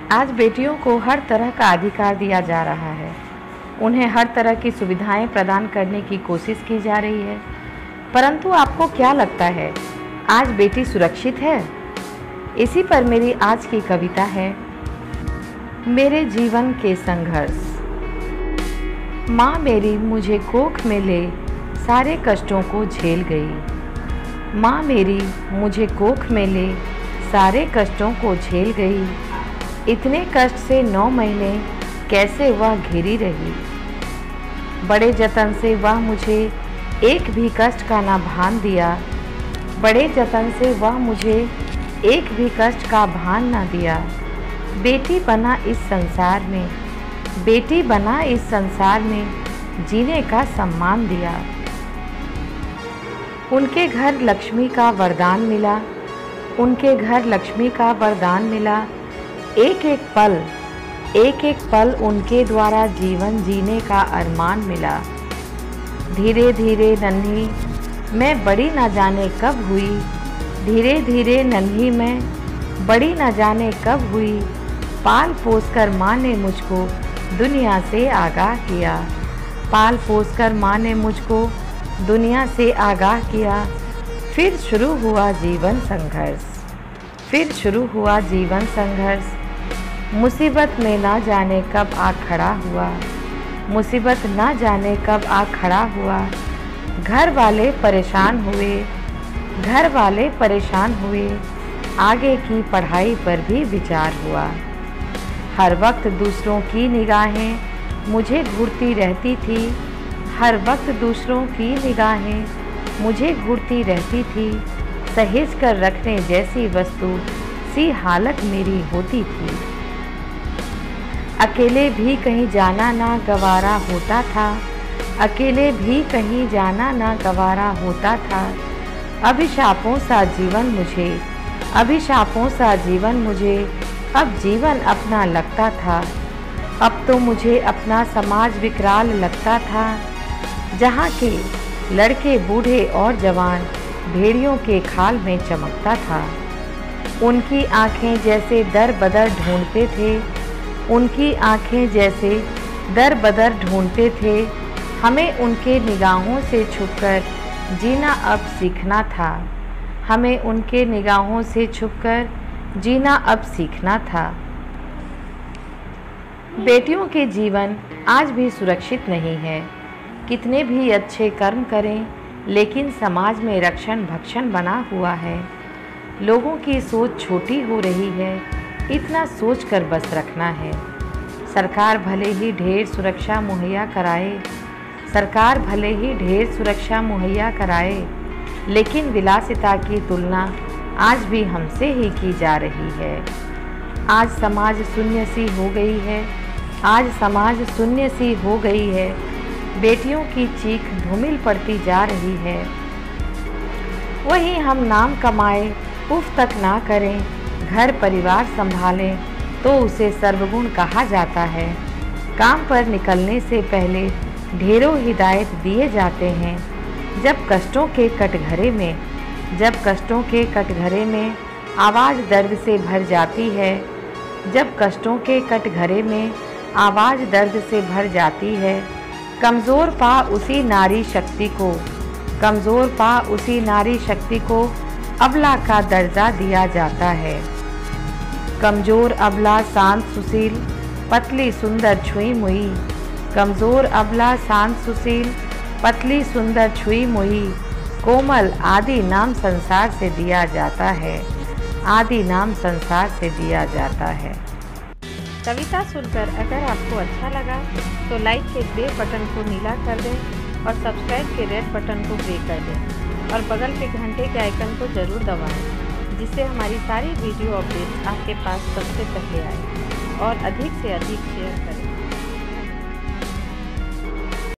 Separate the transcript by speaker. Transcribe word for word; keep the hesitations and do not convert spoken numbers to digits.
Speaker 1: आज बेटियों को हर तरह का अधिकार दिया जा रहा है। उन्हें हर तरह की सुविधाएं प्रदान करने की कोशिश की जा रही है। परंतु आपको क्या लगता है, आज बेटी सुरक्षित है? इसी पर मेरी आज की कविता है, मेरे जीवन के संघर्ष। माँ मेरी मुझे कोख में ले सारे कष्टों को झेल गई। माँ मेरी मुझे कोख में ले सारे कष्टों को झेल गई। इतने कष्ट से नौ महीने कैसे वह घिरी रही। बड़े जतन से वह मुझे एक भी कष्ट का ना भान दिया। बड़े जतन से वह मुझे एक भी कष्ट का भान ना दिया। बेटी बना इस संसार में, बेटी बना इस संसार में जीने का सम्मान दिया। उनके घर लक्ष्मी का वरदान मिला, उनके घर लक्ष्मी का वरदान मिला। एक एक पल, एक एक पल उनके द्वारा जीवन जीने का अरमान मिला। धीरे धीरे नन्ही मैं बड़ी ना जाने कब हुई। धीरे धीरे नन्ही मैं बड़ी ना जाने कब हुई। पाल पोस कर माँ ने मुझको दुनिया से आगाह किया। पाल पोस कर माँ ने मुझको दुनिया से आगाह किया। फिर शुरू हुआ जीवन संघर्ष, फिर शुरू हुआ जीवन संघर्ष। मुसीबत में ना जाने कब आ खड़ा हुआ, मुसीबत ना जाने कब आ खड़ा हुआ। घर वाले परेशान हुए, घर वाले परेशान हुए। आगे की पढ़ाई पर भी विचार हुआ। हर वक्त दूसरों की निगाहें मुझे घूरती रहती थी। हर वक्त दूसरों की निगाहें मुझे घूरती रहती थी। सहेज कर रखने जैसी वस्तु सी हालत मेरी होती थी। अकेले भी कहीं जाना ना गवारा होता था। अकेले भी कहीं जाना ना गवारा होता था। अभिशापों सा जीवन मुझे, अभिशापों सा जीवन मुझे अब जीवन अपना लगता था। अब तो मुझे अपना समाज विकराल लगता था, जहाँ के लड़के बूढ़े और जवान भेड़ियों के खाल में चमकता था। उनकी आँखें जैसे दर बदर ढूंढते थे, उनकी आँखें जैसे दर बदर ढूंढते थे। हमें उनके निगाहों से छुपकर जीना अब सीखना था। हमें उनके निगाहों से छुपकर जीना अब सीखना था। बेटियों के जीवन आज भी सुरक्षित नहीं है। कितने भी अच्छे कर्म करें, लेकिन समाज में रक्षण भक्षण बना हुआ है। लोगों की सोच छोटी हो रही है, इतना सोच कर बस रखना है। सरकार भले ही ढेर सुरक्षा मुहैया कराए, सरकार भले ही ढेर सुरक्षा मुहैया कराए, लेकिन विलासिता की तुलना आज भी हमसे ही की जा रही है। आज समाज शून्य सी हो गई है, आज समाज शून्य सी हो गई है। बेटियों की चीख धूमिल पड़ती जा रही है। वहीं हम नाम कमाए उफ तक ना करें, घर परिवार संभालें तो उसे सर्वगुण कहा जाता है। काम पर निकलने से पहले ढेरों हिदायत दिए जाते हैं। जब कष्टों के कटघरे में, जब कष्टों के कटघरे में आवाज़ दर्द से भर जाती है, जब कष्टों के कटघरे में आवाज़ दर्द से भर जाती है। कमज़ोर पा उसी नारी शक्ति को, कमज़ोर पा उसी नारी शक्ति को अबला का दर्जा दिया जाता है। कमज़ोर अबला शांत सुशील पतली सुंदर छुई मुई। कमज़ोर अबला शांत सुशील पतली सुंदर छुई मुई। कोमल आदि नाम संसार से दिया जाता है, आदि नाम संसार से दिया जाता है। कविता सुनकर अगर आपको अच्छा लगा तो लाइक के ग्रे बटन को नीला कर दें और सब्सक्राइब के रेड बटन को ग्रे कर दें और बगल के घंटे के आइकन को ज़रूर दबाएं, जिससे हमारी सारी वीडियो अपडेट्स आपके पास सबसे पहले आए। और अधिक से अधिक शेयर करें।